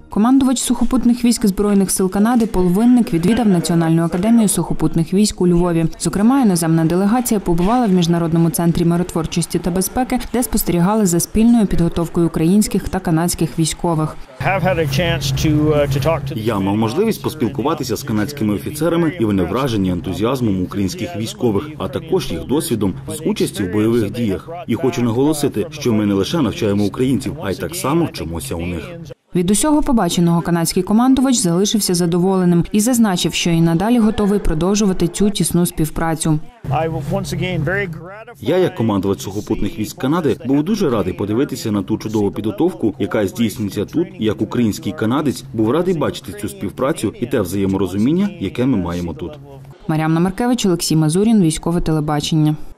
Командувач сухопутних військ Збройних сил Канади Пол Винник відвідав Національну академію сухопутних військ у Львові. Зокрема, іноземна делегація побувала в Міжнародному центрі миротворчості та безпеки, де спостерігали за спільною підготовкою українських та канадських військових. Я мав можливість поспілкуватися з канадськими офіцерами, і вони вражені ентузіазмом українських військових, а також їх досвідом з участі в бойових діях. І хочу наголосити, що ми не лише навчаємо українців, а й так само вчимося у них. Від усього побаченого канадський командувач залишився задоволеним і зазначив, що і надалі готовий продовжувати цю тісну співпрацю. Я, як командувач сухопутних військ Канади, був дуже радий подивитися на ту чудову підготовку, яка здійснюється тут, і як український канадець був радий бачити цю співпрацю і те взаєморозуміння, яке ми маємо тут. Мар'яна Маркевич, Олексій Мазурін, Військове телебачення.